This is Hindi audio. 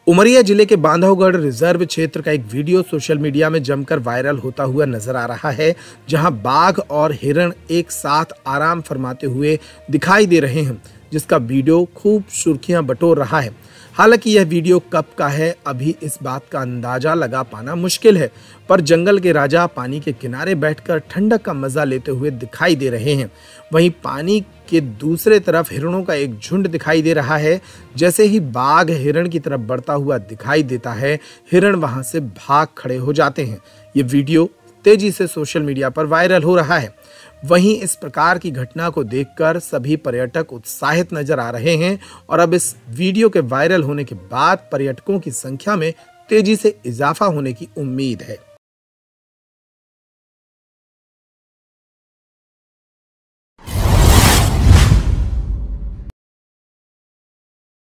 उमरिया जिले के बांधवगढ़ रिजर्व क्षेत्र का एक वीडियो सोशल मीडिया में जमकर वायरल होता हुआ नजर आ रहा है, जहां बाघ और हिरण एक साथ आराम फरमाते हुए दिखाई दे रहे हैं, जिसका वीडियो खूब सुर्खियां बटोर रहा है। हालांकि यह वीडियो कब का है अभी इस बात का अंदाजा लगा पाना मुश्किल है, पर जंगल के राजा पानी के किनारे बैठकर ठंडक का मजा लेते हुए दिखाई दे रहे हैं। वहीं पानी के दूसरे तरफ हिरणों का एक झुंड दिखाई दे रहा है। जैसे ही बाघ हिरण की तरफ बढ़ता हुआ दिखाई देता है, हिरण वहां से भाग खड़े हो जाते हैं। ये वीडियो तेजी से सोशल मीडिया पर वायरल हो रहा है। वहीं इस प्रकार की घटना को देखकर सभी पर्यटक उत्साहित नजर आ रहे हैं और अब इस वीडियो के वायरल होने के बाद पर्यटकों की संख्या में तेजी से इजाफा होने की उम्मीद है।